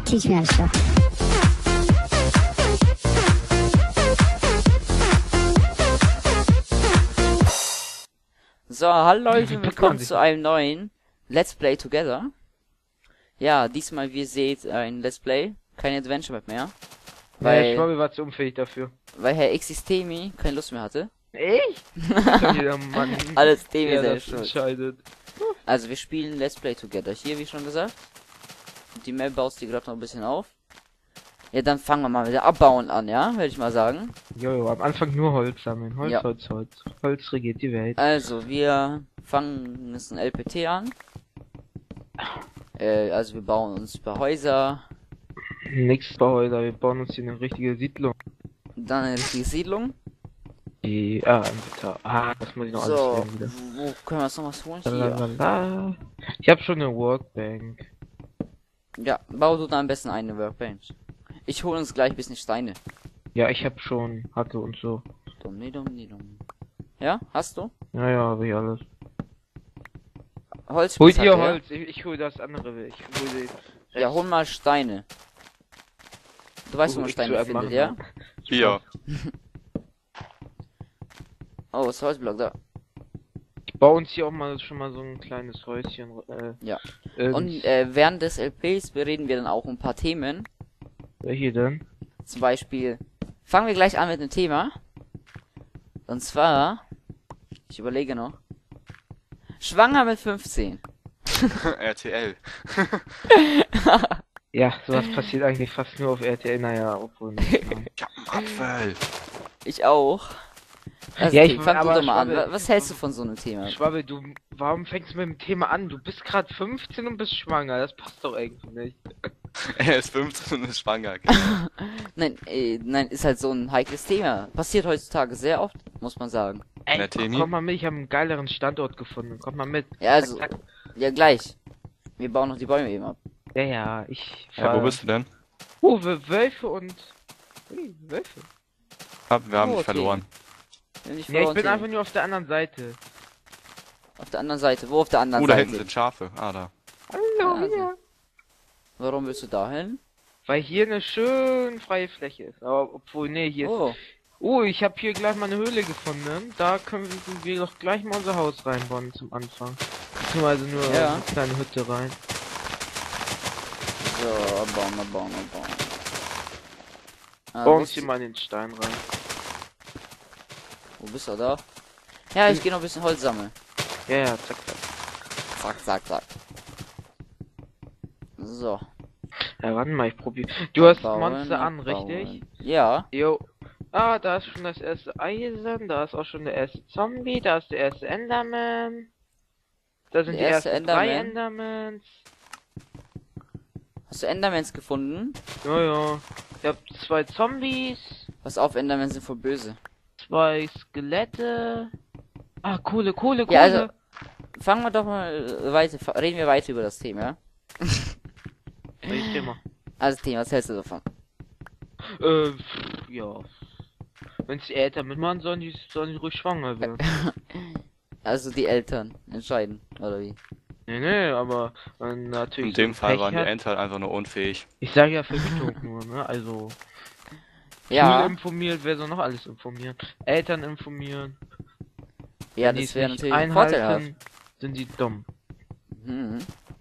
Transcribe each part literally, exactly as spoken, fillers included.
Teach me how to stuff. So, hallo Leute, willkommen zu einem neuen Let's Play Together. Ja, diesmal, wie ihr seht, ein Let's Play, kein Adventure Map mehr. Weil, ja, ich glaube, wir waren zu unfähig dafür. Weil Herr Xistemi keine Lust mehr hatte. Ich? Jeder Mann. Alles Demi der selbst das schuld. entscheidet. Also, wir spielen Let's Play Together hier, wie schon gesagt. Die Map baust die gerade noch ein bisschen auf. Ja, dann fangen wir mal mit der Abbauen an, ja, würde ich mal sagen. Jojo, am Anfang nur Holz sammeln. Holz, Ja. Holz, Holz. Holz regiert die Welt. Also, wir fangen mit einem L P T an. Äh, also wir bauen uns ein paar Häuser. Nix bei heute, wir bauen uns hier eine richtige Siedlung. Dann eine richtige Siedlung. Die, ah, Inventar. Ah, das muss ich noch So, alles lernen wieder. wo können wir uns noch was holen? Hier. Lalalala. Ich habe schon eine Workbank. Ja, bau du da am besten eine Workbench. Ich hole uns gleich ein bisschen Steine. Ja, ich habe schon Hacke und so. Dumm, nee, dumm, nee, dumm. Ja, hast du? Ja, ja, habe ich alles. Holz. Holt ihr Holz? Ich, ich hol das andere. Ich hol die. Ja, hol mal Steine. Du weißt, wo Oh, man ich Steine zu einem findet, machen, ja? Hier. Oh, ist Holzblock da. Ich baue uns hier auch mal schon mal so ein kleines Häuschen. Äh, Ja. äh, Und äh, während des L Ps bereden wir dann auch ein paar Themen. welche denn? Zum Beispiel, fangen wir gleich an mit dem Thema. Und zwar, ich überlege noch. Schwanger mit fünfzehn. R T L. Ja, sowas passiert eigentlich fast nur auf R T L, naja, obwohl nicht. Ich hab einen Apfel. Ich auch. Also, Ja, okay, ich- fang du aber doch mal an. Schwabbel- Wa- Was hältst du von so einem Thema? Schwabbel, du, warum fängst du mit dem Thema an? Du bist gerade fünfzehn und bist schwanger, das passt doch irgendwie nicht. Er ist fünfzehn und ist schwanger. Nein, äh, nein, ist halt so ein heikles Thema. Passiert heutzutage sehr oft, muss man sagen. Ey, Na, Teni? komm mal mit, ich habe einen geileren Standort gefunden, komm mal mit. Ja, also, Zack, zack. ja gleich. Wir bauen noch die Bäume eben ab. Ja, ja, ich Ja, wo bist du denn? Oh, wir Wölfe und... Ui, Wölfe. Hab, wir haben Oh, dich okay. verloren. Wir haben dich Ja, ich verloren, bin Tini. einfach nur auf der anderen Seite. Auf der anderen Seite. Wo auf der anderen Oh, da Seite? hinten sind Schafe. Ah, da. Hallo, Ja, also. ja. Warum willst du da hin? Weil hier eine schön freie Fläche ist. Aber obwohl, nee, hier ist... Oh, Oh, ich habe hier gleich mal eine Höhle gefunden. Da können wir, wir doch gleich mal unser Haus reinbauen zum Anfang. Beziehungsweise nur Ja. eine kleine Hütte rein. so, bauen wir, bauen wir, bauen wir. Ah, Bauen wo, uns ist, hier mal in den Stein rein. wo bist du da? Ja, ich gehe noch ein bisschen Holz sammeln. Ja, ja, zack, zack. Zack, zack, zack. So. Ja, warte mal, ich probier. Du hast bauen, Monster an, bauen. richtig? Ja. Jo. Ah, da ist schon das erste Eisen, da ist auch schon der erste Zombie, da ist der erste Enderman. Da sind Der die erste ersten drei Enderman. Endermans. Hast du Endermans gefunden? Ja, ja. Ich hab zwei Zombies, Pass auf, Endermans sind voll böse. zwei Skelette. Ah, Kohle, Kohle, Kohle. Ja, also, fangen wir doch mal weiter, fa- reden wir weiter über das Thema, ja? Welches Thema? Also Thema, was hältst du davon? Äh, pff, ja. Wenn die Eltern mitmachen, sollen die, sollen die ruhig schwanger werden. Also die Eltern entscheiden, oder wie? Nee, nee, aber äh, natürlich. In dem so Fall Pech waren die hat- Eltern einfach nur unfähig. Ich sage ja Vergütung nur, ne? Also. Schule Ja, informiert, wer soll noch alles informieren? Eltern informieren. ja, Wenn die das es wäre nicht natürlich vorteilhaft. einhalten, sind die dumm. Mhm.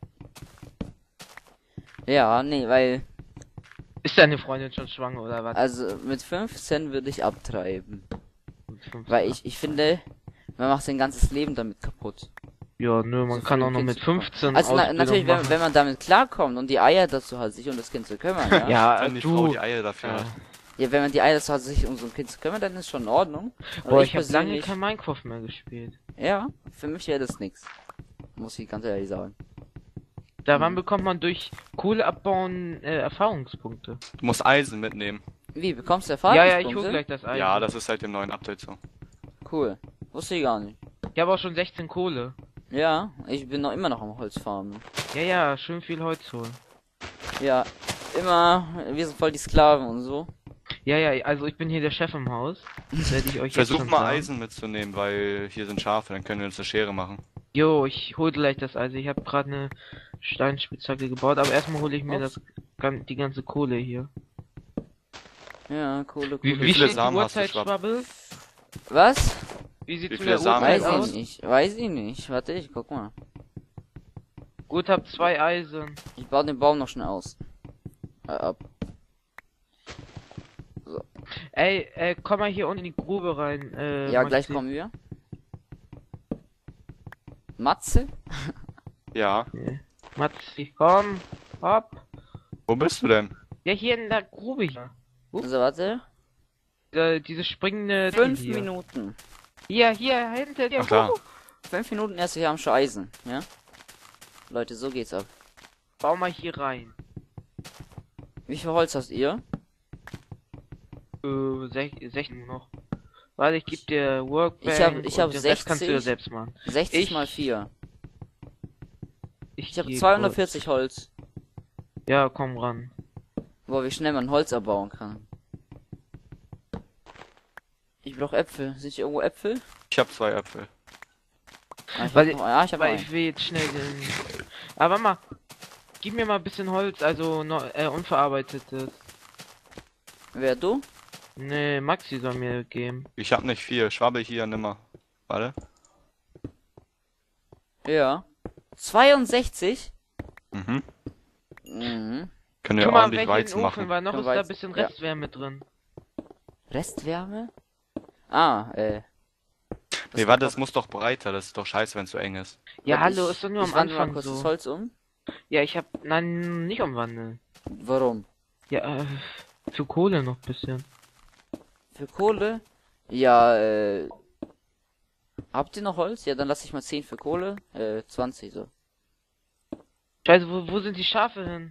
Ja, nee, weil, Ist deine Freundin schon schwanger oder was? also mit fünfzehn würde ich abtreiben. Mit fünfzehn? Weil ich, ich finde, man macht sein ganzes Leben damit kaputt. Ja, nö, man so kann für auch ein noch Kind mit zu bekommen. fünfzehn Also na, Ausbildung natürlich, wenn, machen. wenn man damit klarkommt und die Eier dazu hat, sich um das Kind zu kümmern, ja. Ja, Wenn die Frau du. die Eier dafür Ja. hat. Ja, wenn man die Eier dazu hat, sich um so ein Kind zu kümmern, dann ist schon in Ordnung. Aber Boah, ich habe lange persönlich- kein Minecraft mehr gespielt. Ja, für mich wäre das nix. Muss ich ganz ehrlich sagen. Daran Mhm. bekommt man durch Kohle abbauen äh, Erfahrungspunkte. Du musst Eisen mitnehmen. Wie, bekommst du Ja, ja, ich Erfahrungspunkte? hol gleich das Eisen. Ja, das ist seit dem neuen Update so. Cool. Wusste ich gar nicht. Ich habe auch schon sechzehn Kohle. Ja, ich bin noch immer noch am Holzfarmen. Ja, ja, schön viel Holz holen. Ja, immer, wir sind voll die Sklaven und so. Ja, ja, also ich bin hier der Chef im Haus. Werde ich euch jetzt Versuch schon mal sagen. Eisen mitzunehmen, weil hier sind Schafe, dann können wir uns eine Schere machen. Jo, ich hol gleich das Eisen. Ich habe gerade eine Steinspitzhacke gebaut, aber erstmal hole ich mir Ups. das gan- die ganze Kohle hier. Ja, coole, Wie, coole. wie viele steht die Samen hast du, Uhrzeit, Schwab? Schwabbel? Was? Wie sieht's Wie mit viele der Samen Uhrzeit Weiß hast du? aus? ich nicht. Weiß ich nicht. Warte, ich guck mal. Gut, hab zwei Eisen. Ich baue den Baum noch schnell aus. Äh, ab. Ey, äh, komm mal hier unten in die Grube rein. Äh, Ja, Maxi. gleich kommen wir. Matze? Ja. Matzi, komm, hopp. Wo bist du denn? Ja, hier in der Grube hier. Also warte. Äh, diese springende... Fünf hier. Minuten. Hier, hier, hinter dir. Ach klar. Wuhu. Fünf Minuten erst, wir haben schon Eisen. Ja? Leute, so geht's ab. Bau mal hier rein. Wie viel Holz hast ihr? Äh, sech- sechzehn noch. Warte, ich geb dir Workbench. Ich hab- ich und hab den Rest kannst du ja sechzig. selbst machen. sechzig Ich- mal vier. Ich, Ich habe geh zweihundertvierzig Holz. kurz. Ja, komm ran. Wo wie schnell man Holz erbauen kann. Ich brauche Äpfel. Sind hier irgendwo Äpfel? Ich habe zwei Äpfel. Ah, ich Weil hab noch, ja, ich habe Aber einen. ich will jetzt schnell den... Aber warte mal. Gib mir mal ein bisschen Holz, also noch, äh, unverarbeitetes. Wer, du? Nee, Maxi soll mir geben. Ich habe nicht viel. Schwabbel hier, nimmer. Warte. Ja. zweiundsechzig? Mhm. Mhm. Können wir Tu mal ordentlich welche in den Weizen Ofen, machen. weil noch Können ist da ein Weizen- bisschen ja. Restwärme drin. Restwärme? Ah, äh. Nee, warte, das muss doch breiter. Das ist doch scheiße, wenn es so eng ist. Ja, Warte, hallo, ich- ist doch nur ich am wandle mal Anfang kurz das so. Holz um. Ja, ich hab... Nein, nicht umwandeln. Warum? Ja, äh, für Kohle noch ein bisschen. Für Kohle? Ja, äh. Habt ihr noch Holz? Ja, dann lasse ich mal zehn für Kohle. Äh, zwanzig so. Scheiße, wo, wo sind die Schafe hin?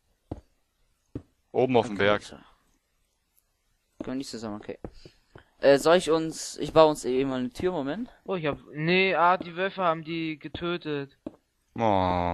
Oben auf dem Okay, Berg. so. Können wir nicht zusammen, okay. Äh, soll ich uns. Ich baue uns eben mal eine Tür, Moment. Oh, ich hab... Nee, ah, die Wölfe haben die getötet. Oh.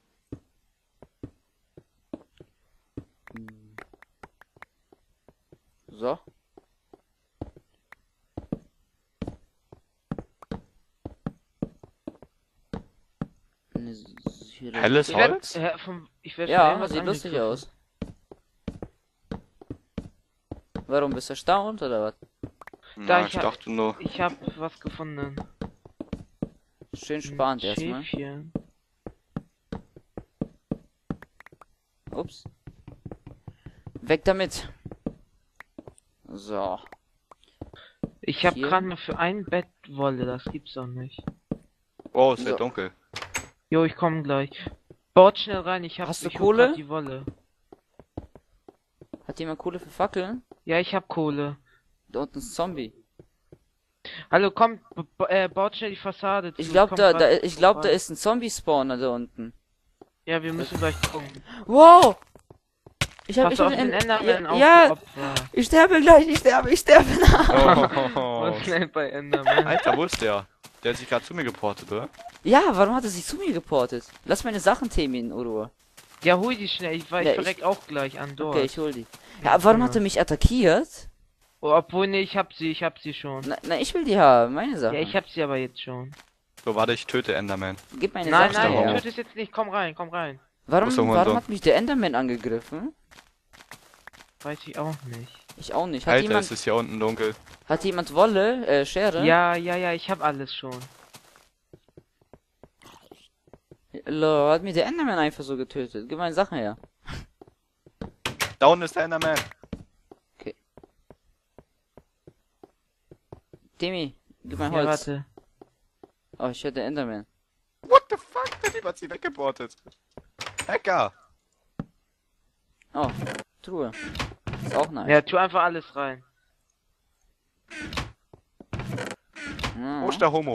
So. Ne, s- hier Helles Ich werd, Holz? äh, vom, ich werd von Ja, irgendwas sieht lustig angegriffen. aus. Warum bist du erstaunt oder was? Da, Na, ich ich hab- dachte nur. Ich hab was gefunden. Schön Ein spannend erstmal. Schäfchen. Ups. Weg damit. So. Ich hab Hier. gerade mal für ein Bett Wolle, das gibt's doch nicht. Oh, es wird So. dunkel. Jo, ich komm gleich. Baut schnell rein, ich hab Hast du ich hol Kohle? grad die Wolle. Hat jemand Kohle für Fackeln? Ja, ich hab Kohle. Da unten ist ein Zombie. Hallo, komm, b- b- äh, baut schnell die Fassade zu. Ich glaube, komm da, grad da, ich glaube, da vorbei. ist ein Zombie-Spawner da unten. Ja, wir müssen gleich gucken. Wow! Ich hab, Pass ich auf bin den in, Enderman auf, ja, du Opfer. ich sterbe gleich, ich sterbe, ich sterbe. Oh. Was schnell bei Enderman. Alter, wo ist der? Der hat sich gerade zu mir geportet, oder? Ja, warum hat er sich zu mir geportet? Lass meine Sachen themen in Ruhe. Ja, hol die schnell, ich weiß, Ja, ich ich- verreck auch gleich an dort. Okay, ich hol die. Ja, aber warum hat er mich attackiert? Oh, obwohl, nee, ich hab sie, ich hab sie schon. Na, na ich will die haben, meine Sachen. Ja, ich hab sie aber jetzt schon. So, warte, ich töte Enderman. Gib meine Nein, Sachen nein, her. du her. tötest jetzt nicht, komm rein, komm rein. Warum, Wo ist der warum Hurensohn? hat mich der Enderman angegriffen? Weiß ich auch nicht. Ich auch nicht. Hat Alter, jemand, es ist hier unten dunkel. hat jemand Wolle, äh, Schere? Ja, ja, ja, ich hab alles schon. Lol, hat mir der Enderman einfach so getötet. Gib meine Sachen her. Da unten ist der Enderman. Demi, gib mein Ja, Holz. warte. Oh, ich höre den Enderman. What the fuck? Der Typ hat sie weggeportet. Hacker. Oh, Truhe. Ist auch nice. Ja, tu einfach alles rein. Ja. Wo ist der Homo?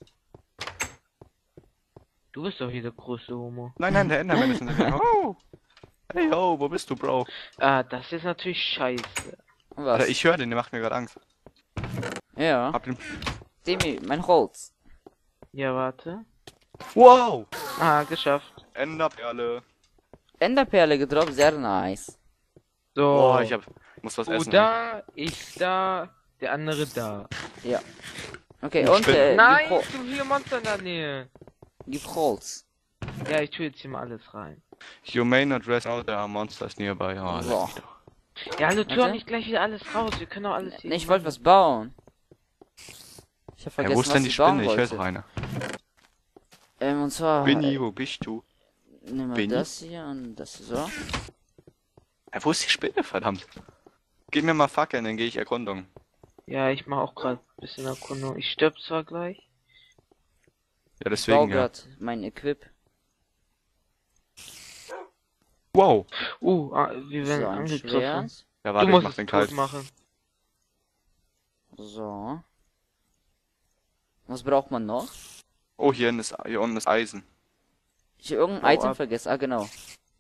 Du bist doch hier der größte Homo. Nein, nein, der Enderman ist in der Oh. Hey, yo, wo bist du, Bro? Ah, das ist natürlich scheiße. Was? Alter, ich höre den, der macht mir gerade Angst. Ja. Hab den... Demi, mein Holz. Ja, warte. Wow! Ah, geschafft. Enderperle. Enderperle gedroppt, sehr nice. So. Oh, ich hab... muss was Du essen. da, ich da, der andere da. Ja. Okay, Ich und bin- äh, Nein, gib, Hol zu viele Monster in der Nähe. gib Holz. Ja, ich tue jetzt hier mal alles rein. You may not rest out, there are monsters nearby. Oh, So. leck mich doch. Ja, hallo, tu Warte. doch nicht gleich wieder alles raus. Wir können doch alles hier. Nee, ich wollte was bauen. Ich hab Ja, vergessen, wo ist was denn die ich bauen Spinne? Ich wollte. helfe einer. Ähm, und zwar... Binny, wo bist du? Nehmen wir Binny? das hier und das hier so. Ja, wo ist die Spinne, verdammt? Gib mir mal Fackeln, dann gehe ich Erkundung. Ja, ich mache auch gerade ein bisschen Erkundung. Ich stirb zwar gleich. Ja, Ich baue deswegen ja. grad mein Equip. Wow. Uh, ah, wir werden So, ein angegriffen. Schwert. Ja, Du warte, ich musst mach es den tot kalt. machen. So. Was braucht man noch? Oh, hier unten ist, hier unten ist Eisen. Ich hab irgendein Hau Item ab. vergessen. Ah, genau.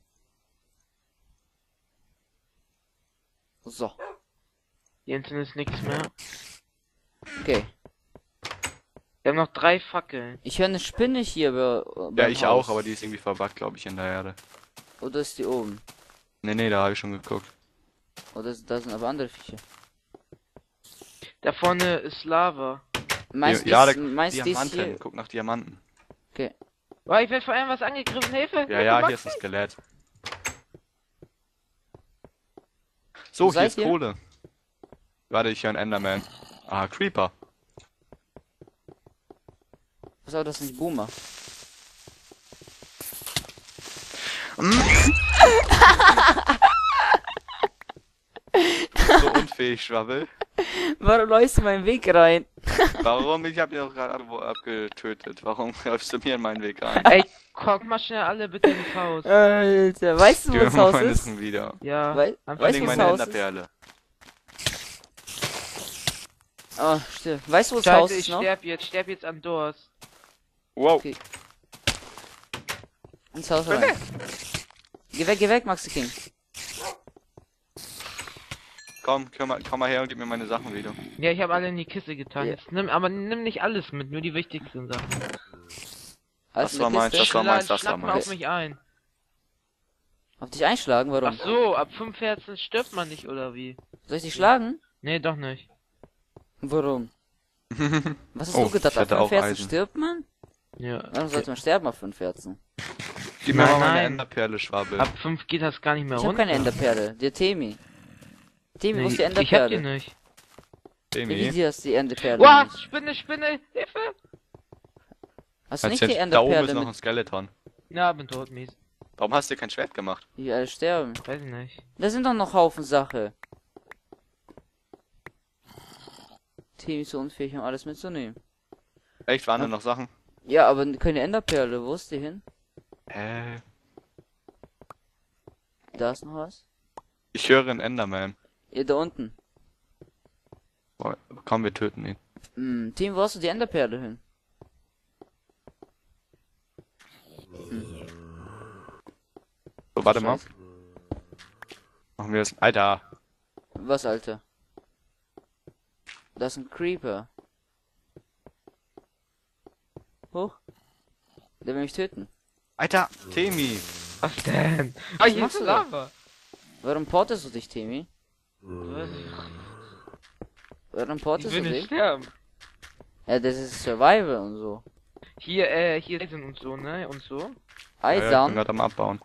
So. Hier hinten ist nichts mehr. Okay. Wir haben noch drei Fackeln. Ich höre eine Spinne hier bei, Ja, beim ich Haus. auch, aber die ist irgendwie verbuggt, glaube ich, in der Erde. Oder ist die oben? Nee, nee, da habe ich schon geguckt. Oder da sind aber andere Viecher. Da vorne ist Lava. Meinst du, ja, dies- da, meinst du, dies Diamanten. hier? Guck nach Diamanten. Okay. Oh, ich werde vor allem was angegriffen. Hilfe! Ja, Hilfe, ja, Max! hier ist ein Skelett. So, Wo hier seid ist ihr? Kohle. Warte, ich höre einen Enderman. Ah, Creeper. Was aber das ist nicht Boomer? So unfähig, Schwabbel. Warum läufst du meinen Weg rein? Warum? Ich habe ihn doch gerade irgendwo abgetötet. Warum läufst du mir in meinen Weg rein? Ey, guck mal schnell alle bitte ins Haus. Alter, weißt du, wo Die das Haus Moin ist? ein wieder. Ja. Wei Am weißt Wegen du, wo das meine Haus ist? Enderperle. Oh, stimmt. Weißt du, wo das Scheiße, Haus ich ist noch? sterb jetzt. Sterb jetzt an Doors. Wow. Okay. Ins Haus rein. Geh weg, geh weg, Maxi King. Komm, komm mal, komm mal her und gib mir meine Sachen wieder. Ja, ich habe alle in die Kiste getan. Ja. Jetzt nimm, aber nimm nicht alles mit, nur die wichtigsten Sachen. Alles Das in war der meins, Kiste. das war meins, das Schlag war mal meins. auf mich ein. Auf dich einschlagen, warum? Ach so, ab fünf Herzen stirbt man nicht, oder wie? Soll ich dich schlagen? Nee, doch nicht. Warum? Was hast Oh, du gedacht? ich Auf hatte fünf auch Herzen Eisen. stirbt man? Ja. Warum sollte man sterben auf fünf Herzen? Gib mir Nein, mal meine nein. Enderperle, Schwabbel. Ab fünf geht das gar nicht mehr Ich hab runter. keine Enderperle. Der Temi. Temi, wo ist die Nee, ich hab die Enderperle? nicht. Wie Demi. die hast die Enderperle? Wow, nicht? Spinne, Spinne, Hilfe! Hast du Als nicht die jetzt, da oben ist Enderperle noch ein mit... Skeleton. Ja, bin tot, mies. Warum hast du kein Schwert gemacht? Die alle sterben. Weiß ich nicht. Da sind doch noch Haufen Sache. Temi ist so unfähig, um alles mitzunehmen. Echt, waren Ja. da noch Sachen? Ja, aber keine Enderperle. Wo ist die hin? Hä? Da ist noch was. Ich höre einen Enderman. Ihr da unten. Boah, komm, wir töten ihn. Hm, Team, wo hast du die Enderperle hin? So, warte mal. Scheiße. Machen wir das. Alter. Was, Alter? Das ist ein Creeper. Hoch. Der will mich töten. Alter, Temi. Was denn? Ah, hier machst ist du da? Lava. Warum portest du dich, Temi? Was? Warum Ich portest will du nicht dich? sterben. Ja, das ist Survival und so. Hier, äh, hier sind und so, ne? Und so. Ja, ja, ich bin Eisern. gerade am Abbauen.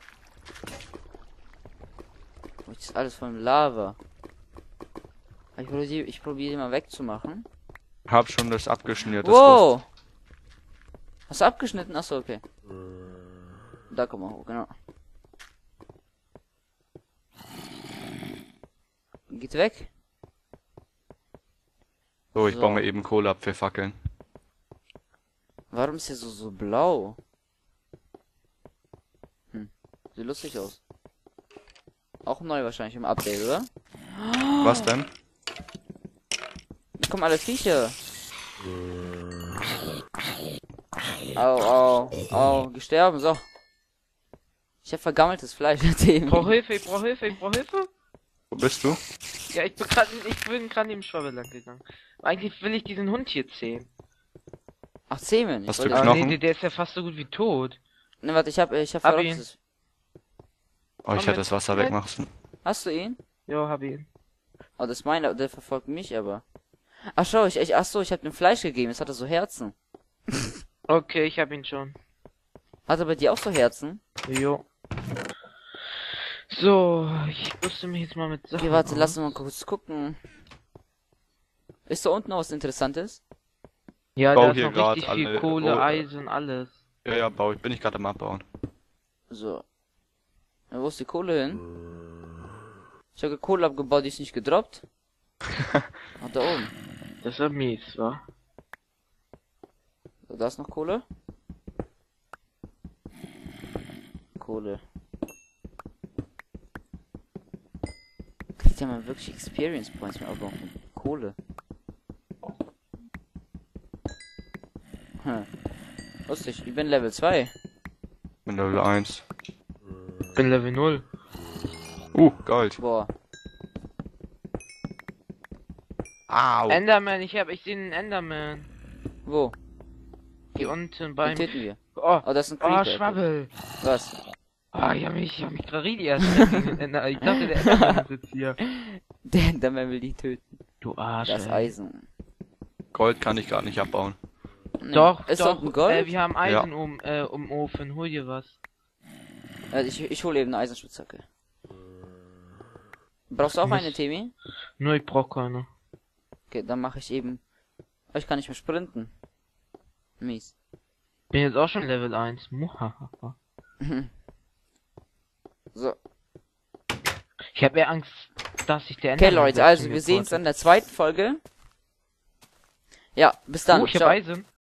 Das ist alles von Lava. Ich probiere ich probier die mal wegzumachen. Hab schon das abgeschnürt. Das Wow! Hast du abgeschnitten? Achso, okay. Da komm mal hoch, genau. Geht weg. So, ich So. baue mir eben Kohle ab für Fackeln. Warum ist hier so, so blau? Hm, sieht lustig aus. Auch neu wahrscheinlich im Update, oder? Was denn? Hier kommen alle Viecher. Au, au, au, gesterben, so. Ich hab vergammeltes Fleisch, Ich brauch Hilfe, ich brauch Hilfe, ich brauch Hilfe. Wo bist du? Ja, ich bin grad, ich bin gerade neben Schwabbel lang gegangen. Eigentlich will ich diesen Hund hier zähmen. Ach, Zähmen. Ich Hast du wollte- Aber Knochen? nee, der, der ist ja fast so gut wie tot. Ne, warte, ich hab, ich hab Hab verrücktes. Oh, ich Komm hätte mit. das Wasser Mit. wegmachen müssen. Hast du ihn? Jo, hab ihn. Oh, das ist meiner, der verfolgt mich aber. Ach schau, ich, ich, ach so, ich hab dem Fleisch gegeben, jetzt hat er so Herzen. Okay, ich hab ihn schon. Hat er bei dir auch so Herzen? Jo. So, ich musste mich jetzt mal mit Sachen Okay, warte, aus. lass uns mal kurz gucken. Ist da unten noch was Interessantes? Ja, Bau da ist hier noch grad richtig viel alle- Kohle, oh, Eisen, alles. Ja, ja, bau ich. Bin ich gerade am Abbauen. So. Ja, wo ist die Kohle hin? Ich habe Kohle abgebaut, die ist nicht gedroppt. Ach, da oben. Das war mies, wa? So, da ist noch Kohle. Kohle. Kriegt ja mal wirklich Experience Points mehr abbauen von Kohle. Hm. Lustig, ich bin Level zwei. Bin Level eins. Bin Level null. Uh, Gold. Boah. Au. Enderman, ich hab, ich sehe einen Enderman. Wo? Hier unten Den beim... töten wir. Oh, Oh, das ist ein oh, Creeper. Schwabbel. Was? Oh, ich hab mich, ich hab mich gerade richtig erschreckt gegen den Ender. Ich dachte, der Enderman sitzt hier. Der Enderman will die töten. Du Arsch, Das ey. Eisen. Gold kann ich gerade nicht abbauen. Nee. Doch, ist doch, unten Gold? Äh, wir haben Eisen Ja. um, äh, um Ofen. Hol dir was. Also ich, ich hole eben eine Eisenspitzhacke. Brauchst du auch Muss- eine, Temi? Nur ich brauch keine. Okay, dann mache ich eben. Oh, ich kann nicht mehr sprinten. Mies. Bin jetzt auch schon Level eins. Muhahaha. So. Ich habe eher Angst, dass ich der Okay, Enderman Leute, selbst also zu mir wir sehen uns portet. in der zweiten Folge. Ja, bis dann. Oh, ich hab Ciao. Eisen.